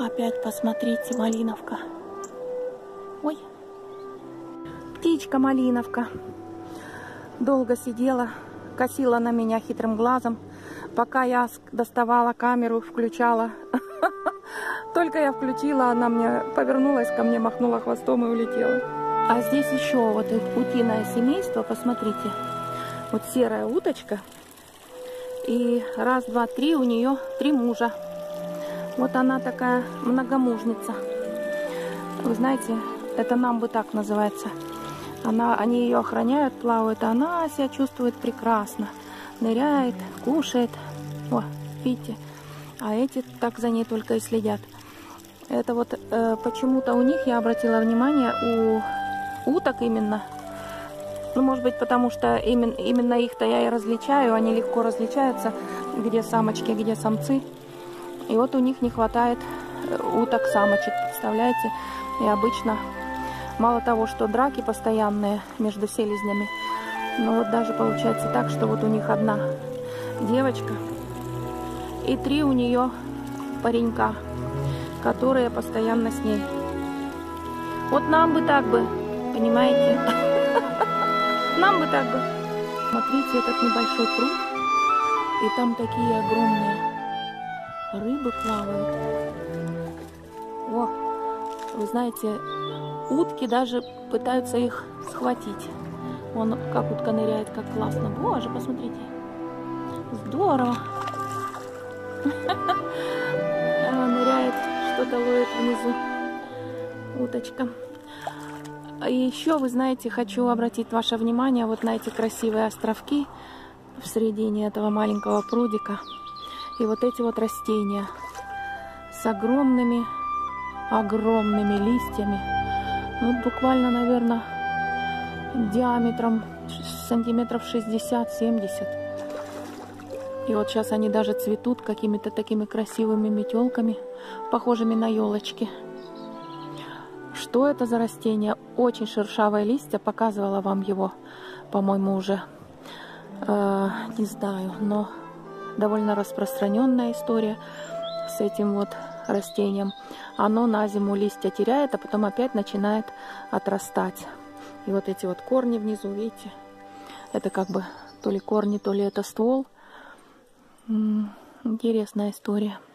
Опять посмотрите, малиновка. Ой. Птичка малиновка. Долго сидела, косила на меня хитрым глазом, пока я доставала камеру, включала. Только я включила, она мне повернулась ко мне, махнула хвостом и улетела. А здесь еще вот утиное семейство, посмотрите. Вот серая уточка. И раз, два, три, у нее 3 мужа. Вот она такая многомужница. Вы знаете, это нам бы так называется. Они ее охраняют, плавают, а она себя чувствует прекрасно. Ныряет, кушает. О, видите? А эти так за ней только и следят. Это вот почему-то у них, я обратила внимание, у уток именно. Ну, может быть, потому что именно их-то я и различаю. Они легко различаются, где самочки, где самцы. И вот у них не хватает уток-самочек, представляете? И обычно, мало того, что драки постоянные между селезнями, но вот даже получается так, что вот у них одна девочка и 3 у нее паренька, которые постоянно с ней. Вот нам бы так бы, понимаете? Нам бы так бы. Смотрите, этот небольшой пруд, и там такие огромные рыбы плавают. О, вы знаете, утки даже пытаются их схватить. Вон как утка ныряет, как классно. Боже, посмотрите. Здорово. Ныряет, что-то ловит внизу уточка. И еще, вы знаете, хочу обратить ваше внимание вот на эти красивые островки в середине этого маленького прудика. И вот эти вот растения с огромными листьями. Вот буквально, наверное, диаметром сантиметров 60-70. И вот сейчас они даже цветут какими-то такими красивыми метелками, похожими на елочки. Что это за растение? Очень шершавые листья. Показывала вам его, по-моему, уже. Не знаю, но довольно распространенная история с этим вот растением. Оно на зиму листья теряет, а потом опять начинает отрастать. И вот эти вот корни внизу, видите? Это как бы то ли корни, то ли это ствол. Интересная история.